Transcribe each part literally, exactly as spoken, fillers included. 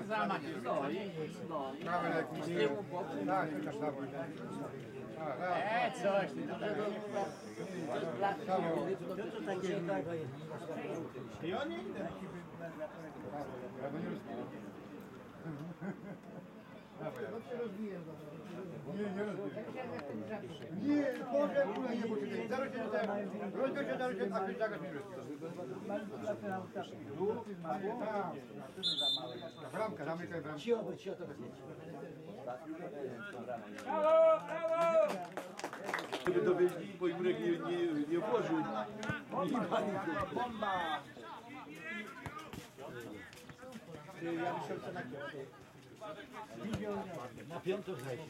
Zamach stoi. No. Nawet jakiś z tyłu boku. Tak, chociaż na wojnę. Eee, coś ty tutaj. To takie tego jest. I on nie idę. Nie, nie rozbiję. Nie, Boże, kurwa, nie muszę. Zaraz się tam. Rozbił się, zaraz się tak, zaraz mi bramka, zamykaj bramkę. Cio, cio to będzie. Brawo, brawo! Żeby dowieźli, bo Jurek nie, nie, nie obłożył. Bomba! Ja myślę, że na piątej. Na piątą zejdzie.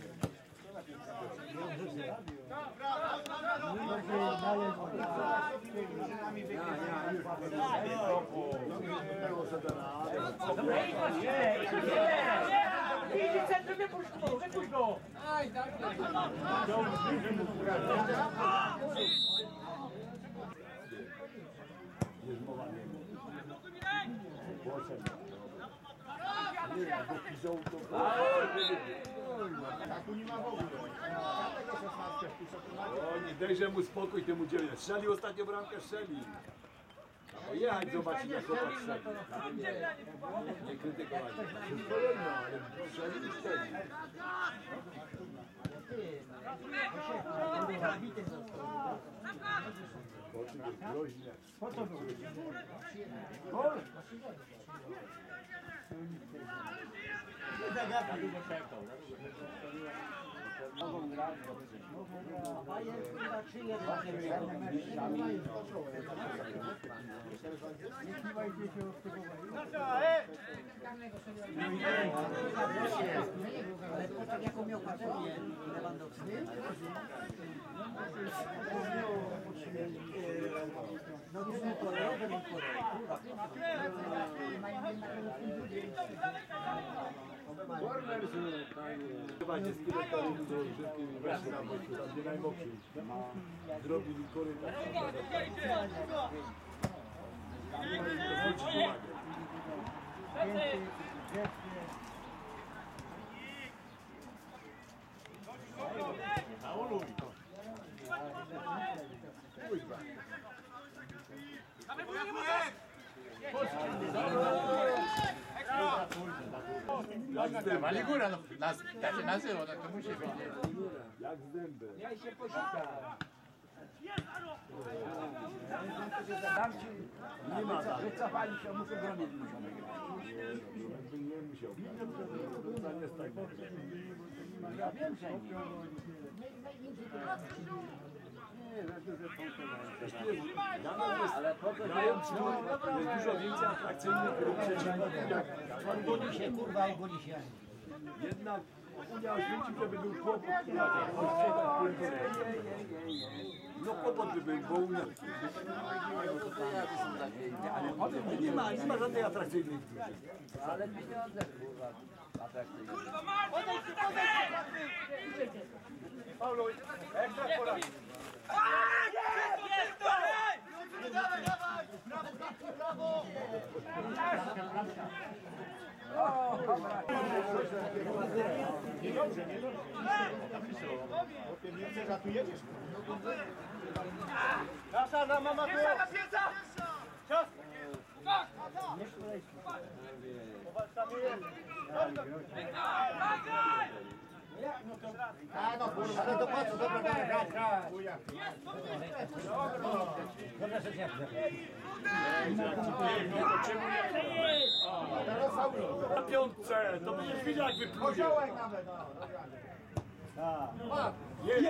Idzie centrum, wypuść go, wypuść go! O, nie dajże mu spokój temu dzieje. Strzelił ostatnio bramkę, strzelił. O, jechać zobaczyć jak chłopak strzeli. Nie krytykować. Wszystko jedno, ale strzelił i strzelił. Groźnie. Po co było? Nie zagapił. Mogą grać, a jest chyba trzy jeden. Ale po tak jaką miał patrzenie Lewandowski. No to są kolejowe, nie Warner chyba nie skierowali do żywki weszli na boku, tam gdzie najmokrzej. Zrobili korytarz. Zwrócić uwagę. Ale góra, no, nas, tak się nazywa, no to musi być. Jak z dęby. Ja się posika. Nie ma tak. Wycofali się, muszą bronić. Nie, nie musiał. To nie jest tak. Ja wiem, że nie. Ale grają ci jest dużo więcej atrakcyjnych grup przeciwników jak Ogoli się, kurwa, ogoli się. jednak Unia oświęcił, żeby był kłopot. No kłopot by był, bo Unia... Ale nie ma, nie ma żadnej atrakcyjnej drużyny. Ale pieniądze, kurwa, atrakcyjne. Paulo, ekstra pora. Dawaj, dawaj! Brawo, brawo! Niedobrze, niedobrze. Nie za tu jedziesz. Nasza na mama tu! Czas! A no kurwa, ale to patrz, dobra, dobra, grać, grać. Dobra, że się Teraz Paulo. Na piątce, to będziesz widział jak wypluje. Koziołek nawet, no. Jest!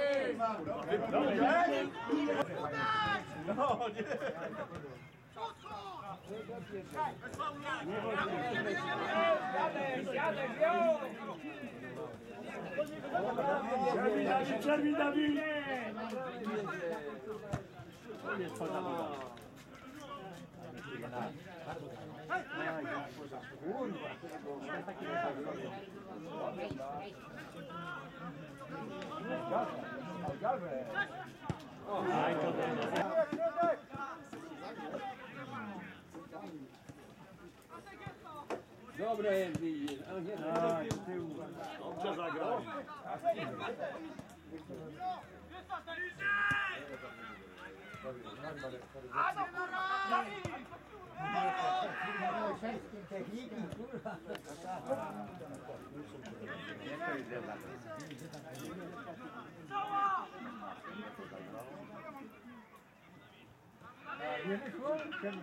No, nie. Jadę, jadę, wziął! Przerwij Dawid, przerwij Dawid! Dobre jest, ale nie, dobrze zagrali. Techniki, kurwa. Nie to idzie za to. Nie wyszło?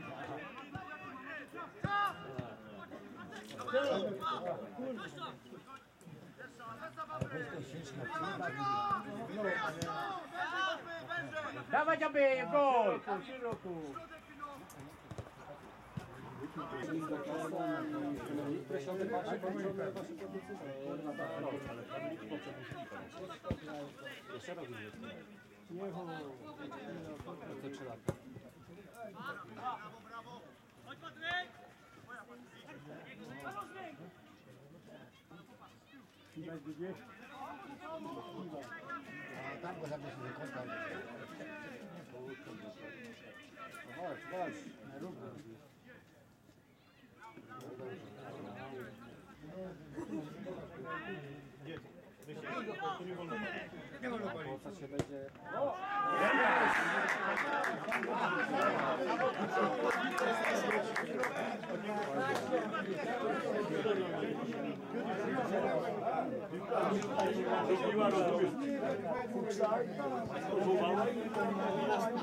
Dawać aby gol! A tam go zabierz do kąta. Chodź, chodź, nie rób go. Nie wolno palić. Zrobiła, rozumiesz? Fuksa, spróbowała i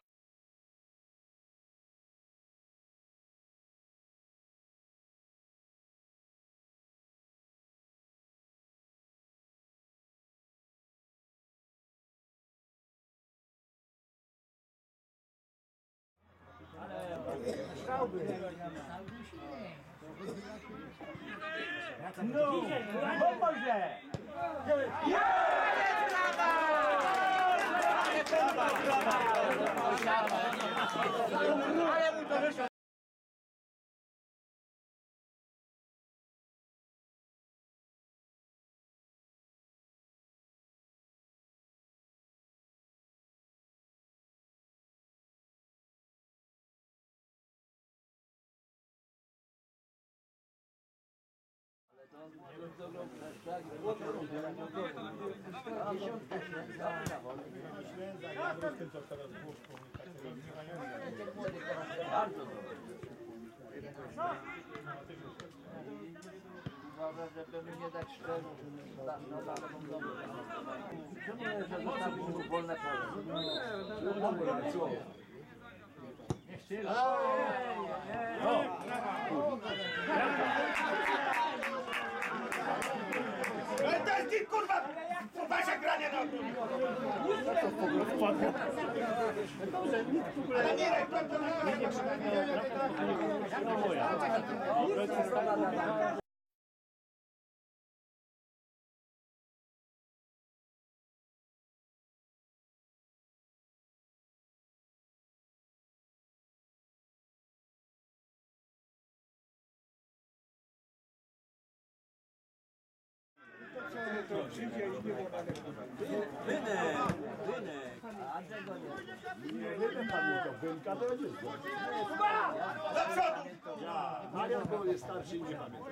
No, pomoże! Ale mu to wyszło. Uważam, żeby nie dać szczelu na lewą nogę. Czemu nie zostawić mu wolne pole? Nie chcieli. To jest ty, kurwa! Wasze granie na ale nie reklam, Wynek, wynek. A czego nie? Nie, jeden pamiętał, Wynka to jest go. do przodu! Marian bo jest starszy i nie pamięta.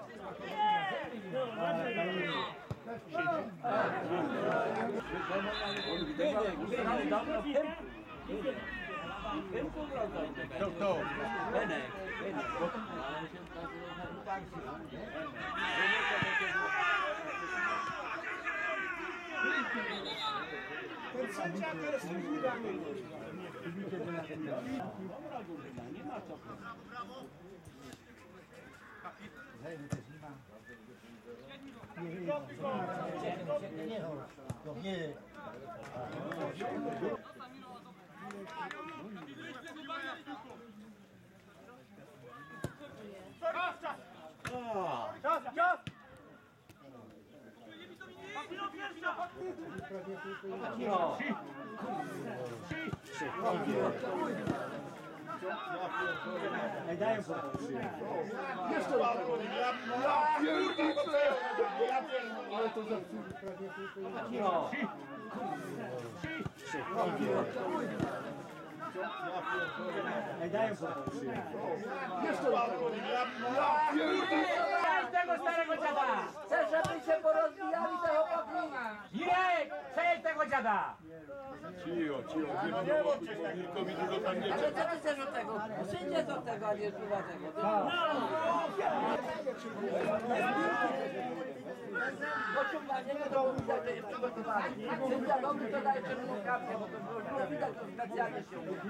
To kto? Benek, Benek. Ten sędzia to jest chwilami. Nie ma co. Nie. Czas, czas! Daję po Jeszcze raz! Ja pierdolę! Ja pierdolę! Ale to zepsuli prawie tylko i... No. Daję po Jeszcze raz! Ja pierdolę! gada. Cicho, cicho, Wilkowi dużo tam nie Ale trzeba. co ty chcesz od tego? Przyjdzie do tego, a nie słucha tego. Pociąganie nie to widać, że jest przygotowany. Sędzia dobry to daje czerwoną kartkę, bo to było widać, że specjalnie się umówi.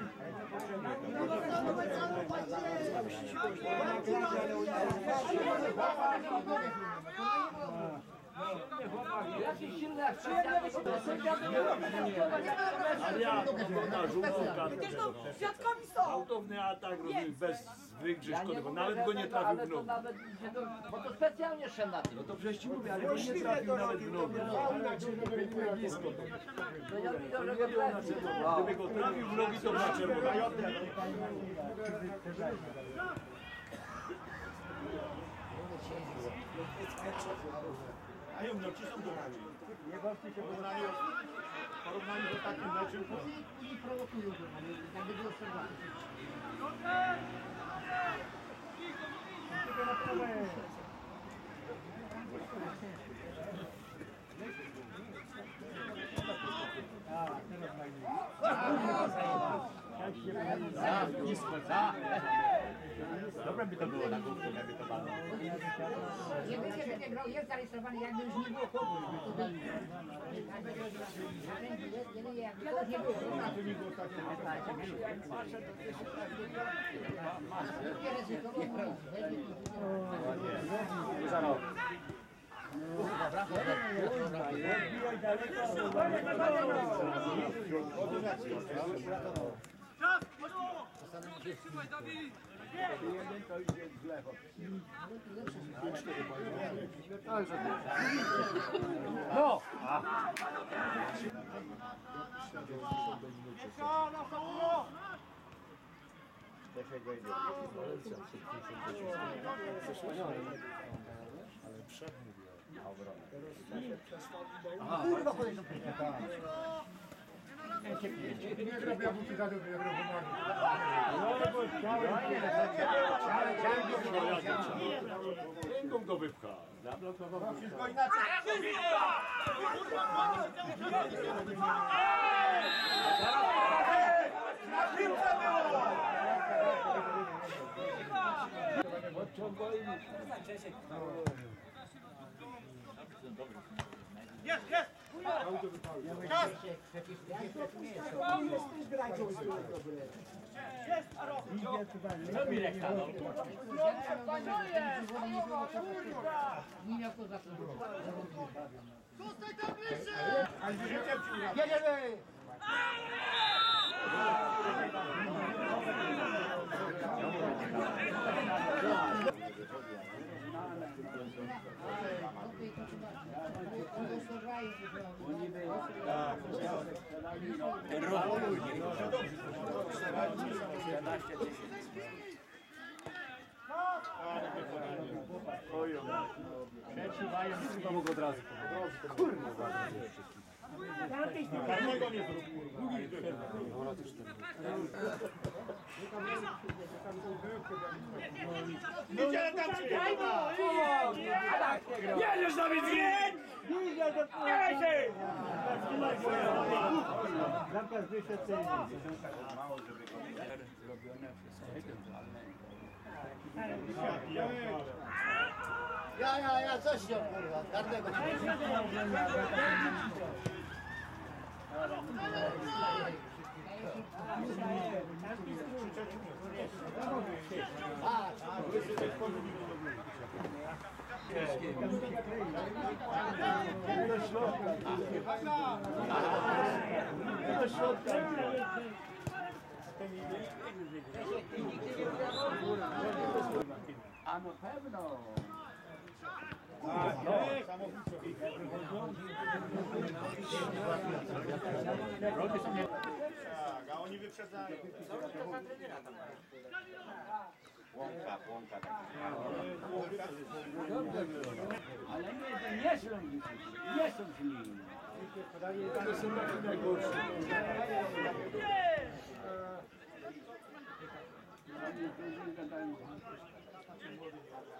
Jakiś silny jak specjalnie, bo to sędzia to nie robi. Ale ja na żółtą kartę. Świadkami są! Gwałtowny atak, rozumiem, bez wygrzy Ja szkody, nie bo mówię, nawet że go nie tego, trafił ale w to nogi. nawet idzie do... Bo to specjalnie szedł na tym. No to przecież ci mówię, ale go nie trafił nawet w nogi. Blisko. To ja widzę, że go trafił. Gdyby go trafił w nogi, to była czerwona. A ją noci są dobrani. Nie bawcie się w porównaniu, w porównaniu z takim meczem. I prowokują go, jakby było przerwane. Tylko na prawe. Za, blisko, za. Dobre by to było na główkę, jakby to padło. Nie będzie, że grał jest zarejestrowany, jakby już nie było kogoś. Jakby to nie było. No! Nie zrobię, ja bym ci zadał, jak Ręką go wypcha. Wszystko inaczej. Na piłce było! Jest, jest! Czas! Jest, Aro! Co mi rekta, no? Nie miał to zasłużyć. Jedziemy! Karnego nie zrób. Idzie tam ci! Jedziesz na widz! Jedzie! Ja, ja, ja, coś się kurwa. Karnego A no pewno. Tak, a oni wyprzedzają. Łąka, łąka. Ale nie, to nie są nie są źli. To są takie najgorsze.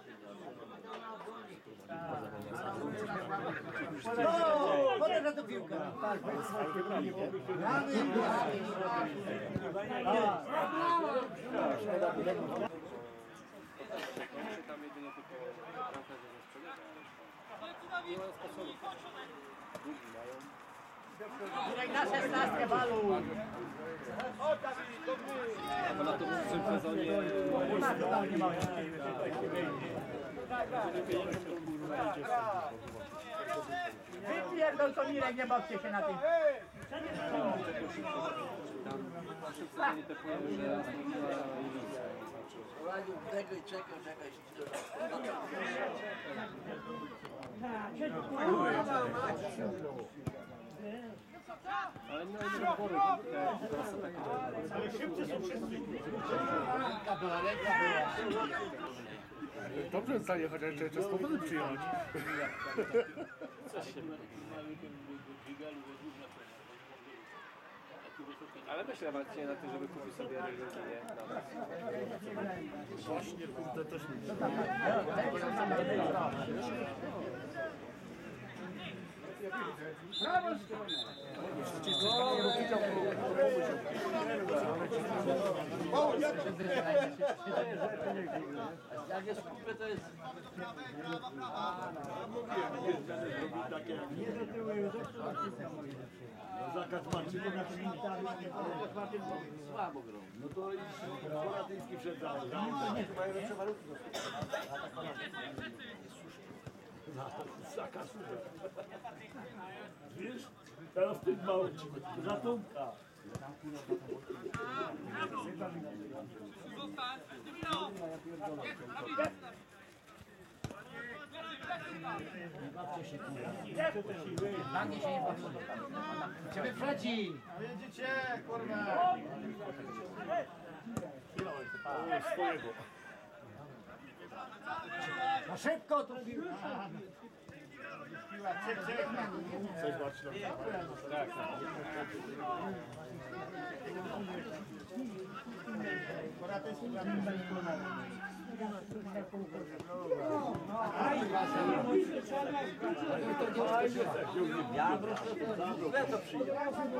Potem na tę piłkę. Tam jedynie tylko bramkę, żeby sprzedać. Na szesnastkę balu. A to na to w przyszłym sezonie Wypierdol to Mirek, nie bawcie się na tym. w przyszłym sezonie te pływy, że nastąpiła rewizja. Radził tego i czekał, czekał Ale nie ma wyboru. Ale szybcy są wszyscy. Ręka była, ręka była. Dobrze stanie, chociaż jeszcze z powodem przyjąć. Ale myślę właśnie na tym, żeby kupić sobie religijnie na nas. Właśnie, kurde, też nie. Jak jest kupy, to jest... Zakaz maczy, to na tym Słabo grą. no to Boratyński przed założem. Mają lepsze warunki. Zakaz. Wiesz, teraz w tym małym ratunka. Na mnie się nie podoba. Cię wyprzedzi. Widzicie, kurwa. Swojego. No szybko tu. Coś Marcin. Tak, Ja proszę to przyjął.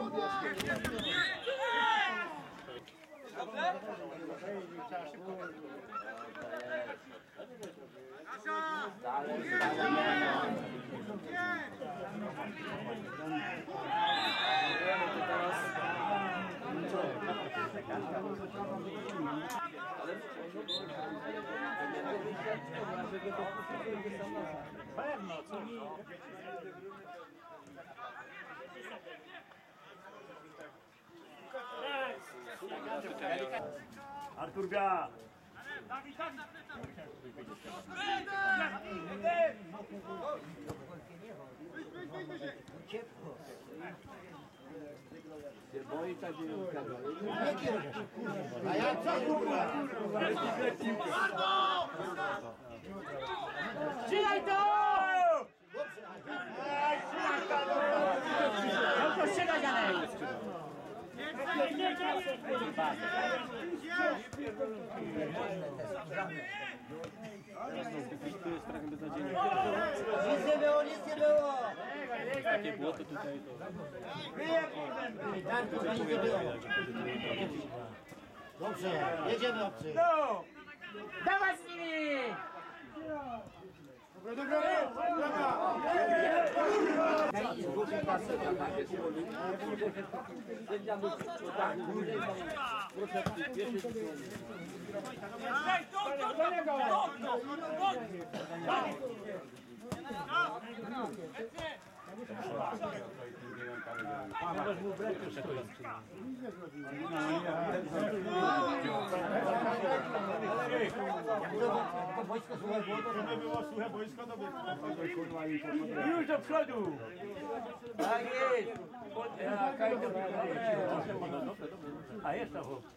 Artur Bia. Się boi, tak nie ukradł. A ja co, kurwa? Trzymaj to! No to ściga Janek. tu jest trochę beznadziejnie. Nic nie było, nic nie było. Takie błoto tutaj to... Darku, nic nie było. Dobrze, jedziemy obcy. No! Dawaj z nimi! Dobra, dobra, dobra. Żeby było suche boisko, to by... Już do przodu! Tak jest! A jest to chłop.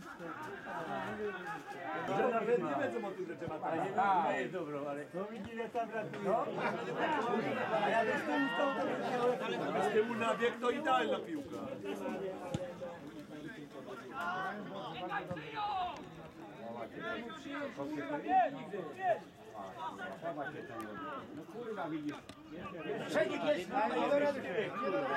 Że nawet nie wiedzą o tym, że trzeba tak. A, jest dobro, ale... To widzi, że tam ratuje. A ja też tu ustał, z tyłu na bieg to idealna piłka. No kurwa widzisz. Przenik jest na Nie da rady się, nie da rady.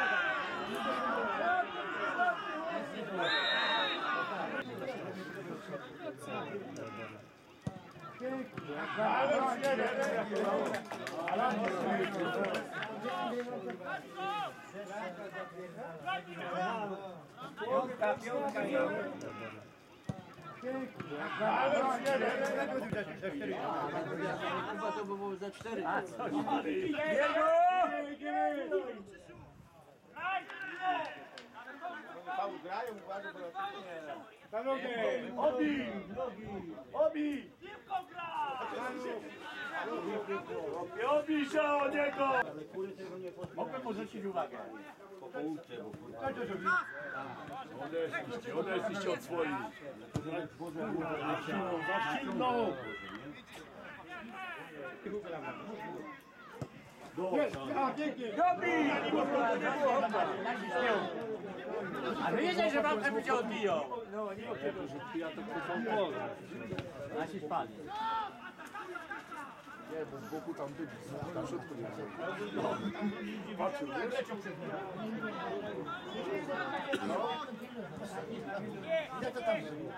piątka, piątka jest. Chyba to by było za cztery. Obi! Obi! Obi się o niego! Mogłem mu zwrócić uwagę. Odeszliście, odeszliście od swoich. Za silną! A, pięknie. A wiedzieć, że wam żeby cię odbiją. Nasi spadli. Nie, bo z boku tam byli, na środku nie ma. Patrzył, Gdzie to tam było?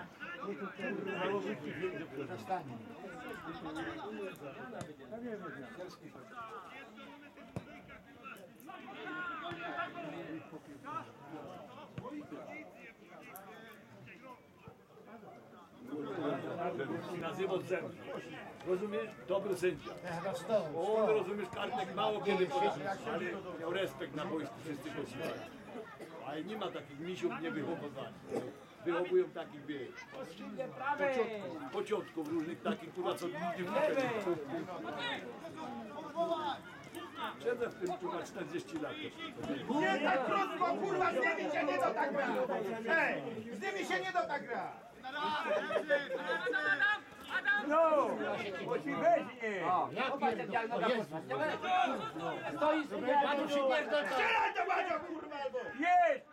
się nazywał ze mną. Rozumiesz? Dobry sędzia. On, rozumiesz, kartek mało kiedy podał, ale miał respekt na wojsku, wszyscy go słuchają. Ale nie ma takich misiów niewychowywanych. Wychowują takich, wiesz, pociotków, pociotków różnych takich, kurwa, co nigdy w życiu. Siedzę w tym, kurwa, czterdzieści lat. Nie tak krótko, kurwa, z nimi się nie do tak gra! Ej, z nimi się nie do tak gra! No! Musi weźmie! Stoi sobie, panu się pierdolę. Strzelaj do Badzio, kurwa, albo! Jest!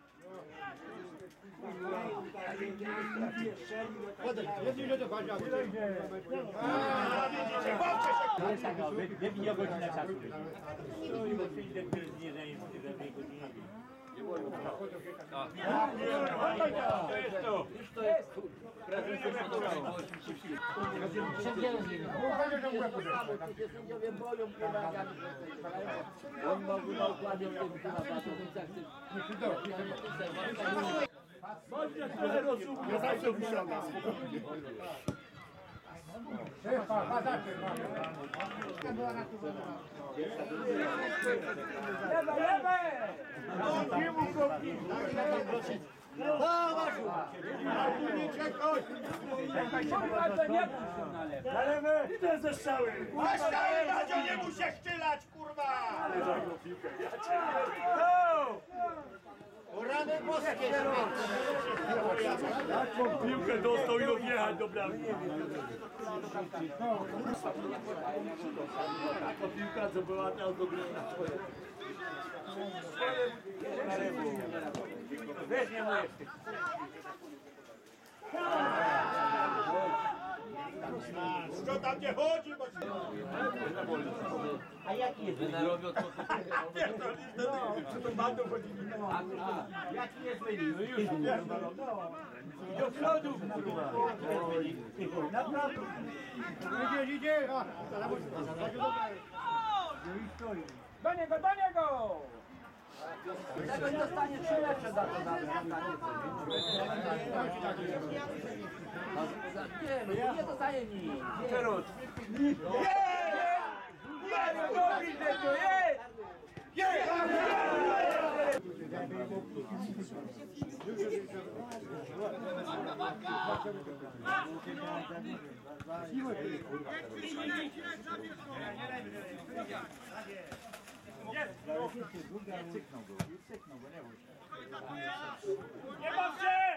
Podejdź, jedni nie do bazia. A, widzicie, bawcie się! Wypnij o godzinę czasu. Sędziowie boją, kurwa, jak on ma układy w tym, kurwa, pracownicach. Ja zawsze wysiadam. Lewe, lewe! Kurwa, to nie puść się na lewo. Na lewe! Idę ze strzały! Na strzały, Badzio, nie muszę chczylać, kurwa! No! Rany boskie. Taką piłkę dostał i odjechać do bramki. Taka piłka, co była tam do bramki. Weźmie mu jeszcze. Co tam nie chodzi, bo... A jaki jest wynik? Co to bandą chodzi? Jaki jest wynik? Do przodu, kurwa. Naprawdę. Idzie, idzie. A, Do niego, do niego! Tego nie dostanie trzy lepsze za to nawet. Nie, no nie dostaje nic. Teraz. Jest! No widzę to, jest! Nie baw się!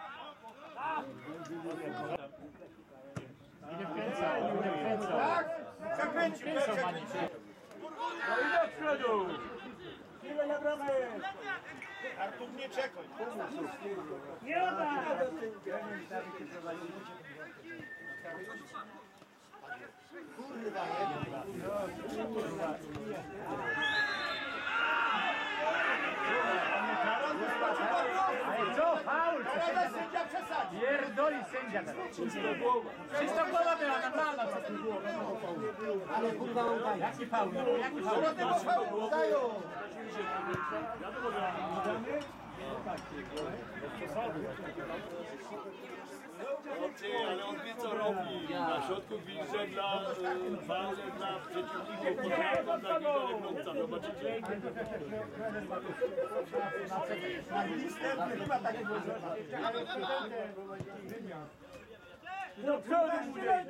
Tak? Zakręci, przekręci. No i do przodu! Ile na bramę? Artur, nie czekaj. Nie ma! Kurwa, nie. Ale co? Faul! Teraz sędzia przesadzi. Pierdoli sędzia teraz. Czysta głowa. Czysta głowa była normalna. Co ty było? Ale kurwa on daje. Jaki faul? Jaki faul? Dają. Wiadomo, że Chłopcy, ale on wie co robi. Na środku gwizdże dla e, faule dla przeciwników, potem dla gwizdże grąca. Zobaczycie? Do przodu mówię.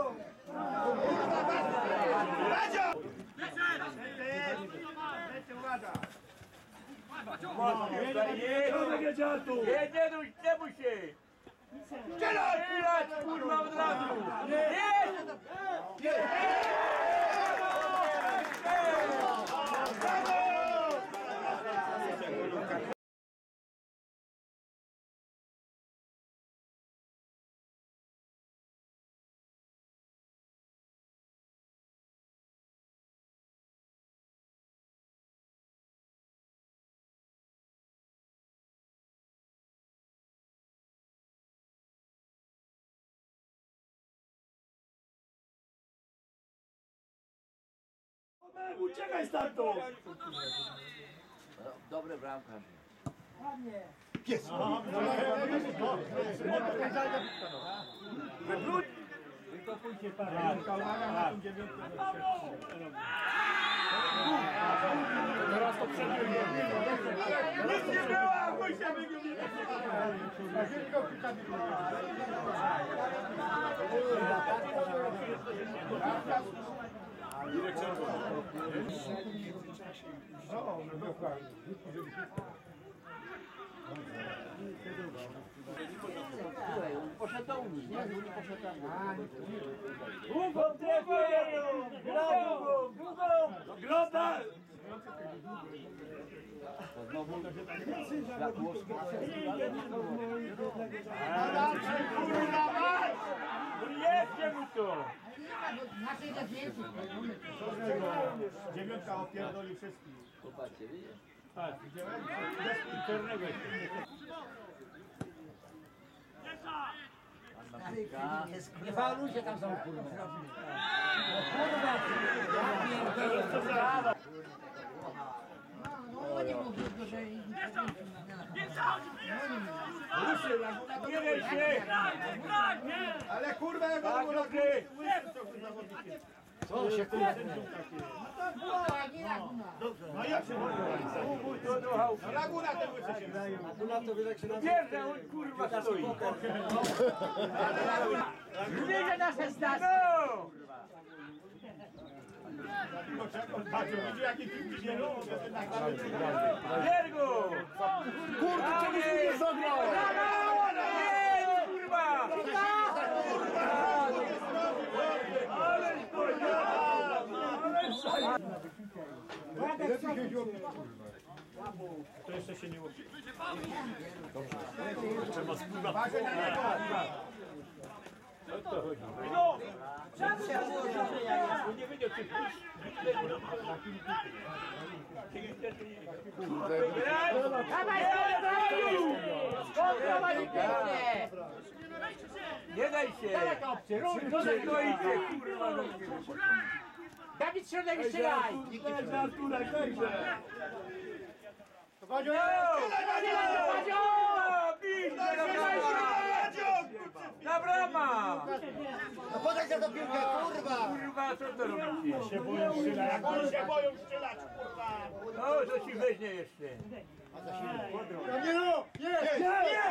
Nie, nie, duś, nie bój się! Strzelać! Strzelać, kurwa, od razu! Jest! Uciekaj stamtąd! Dobry bramkarz. Teraz to przebiegnie. Nic nie była, chuj się wygiął. Słuchaj, on poszedł do Unii, nie? Z Unii poszedł tam. Długo, długo, długo, długo. Grota! Światłowski. Jeźdźcie mu to. Dziewiątka opierdoli wszystkich. Popatrzcie, widzisz? Patrz, widziałem? Bez czarnego jeszcze. Nie faulujcie tam są kurwa. Kurwa, ja pierdolę. No nie mówię, że... Nie daj się! Ale kurwa, jak Tak, on dobry! Co się kurwa? No jak się No Laguna ten łysy się Bierze, on kurwa stoi. Mówię, że nasze stać. No! Patrz, widzi jaki piłki się robi. Biergo! Kurwa, czemu się nie zagrał? Nie, kurwa! To jeszcze się nie łopi. Dobrze. Trzeba spływać. Patrzę na niego. No! Nie wiedział, czy pójść. Dawaj, Kontrolować pięknie! nie daj się! No stoicie, kurwa! Dawid środek strzelaj! Wadzio! Na brama! No podaj za to piłkę, kurwa! Kurwa, co to robicie? Się boją strzelać. Jak oni się boją strzelać, kurwa. No, to ci weźmie jeszcze. Nie no! Nie! Nie!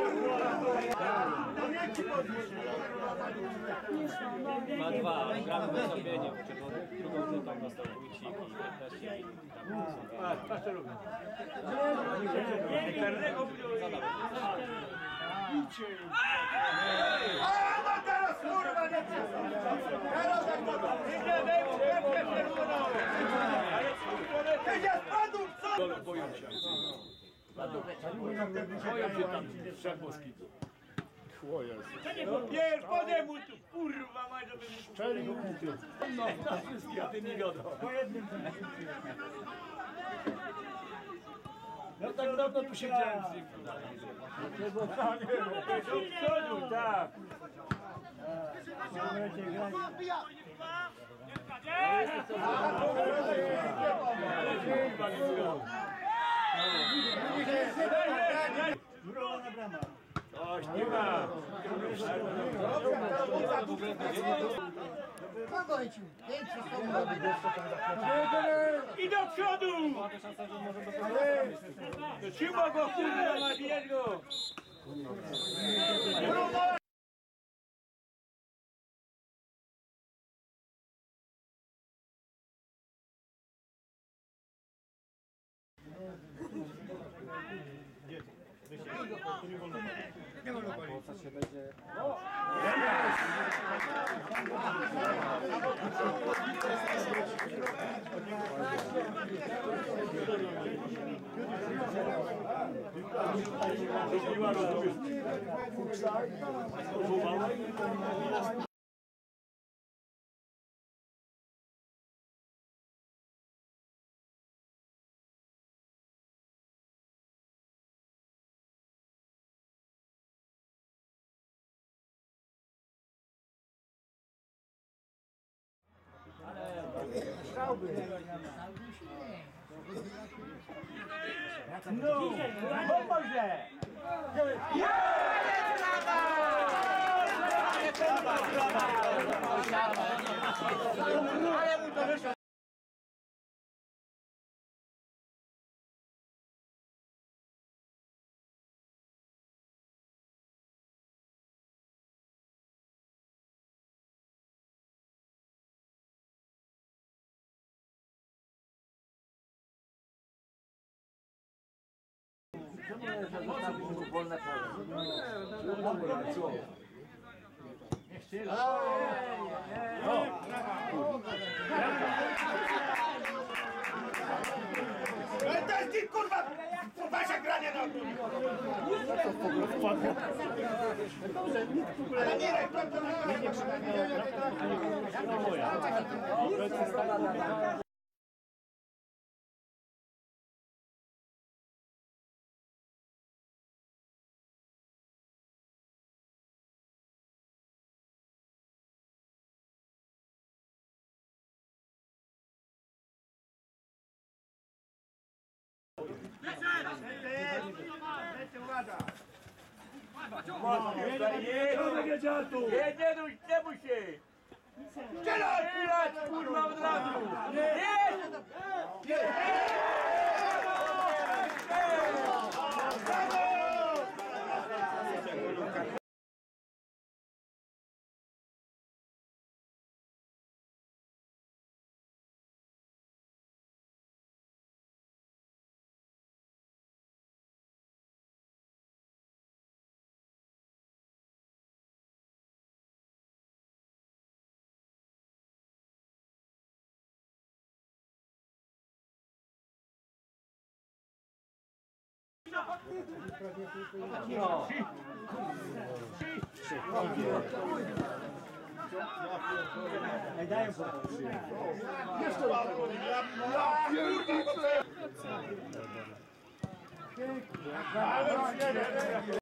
Ma dwa, gramy w ustawieniu, czy drugą rzutą dostał Wójcik i piętnaście i tam sobie. Patrz, patrz co robię. Karnego A no teraz kurwa nie Teraz jak to Ty się spadł, co? Boją się. Boją się tam trzech moskitów. szło jest. Bierz, podaj mu tu, kurwa, ma, żeby mi Szczelił. no, na wszystkich, a ty nie wiadomo. No tak dawno tu siedziałem z nim. Do przodu, tak. Oś, nie ma. I do przodu! Trzyma go, kurwa, nabijać go! Zrobiła, rozumiesz? Spróbowała i... No, pomoże! Ale mu to wyszło. Czemu jest tam wolne pole? Ale to jest ty, kurwa! Wasze granie na Ale nie, jak to nie Jedzie, nie bój się! Strzelaj! Strzelać, kurwa, od razu! Jest! Jeszcze raz.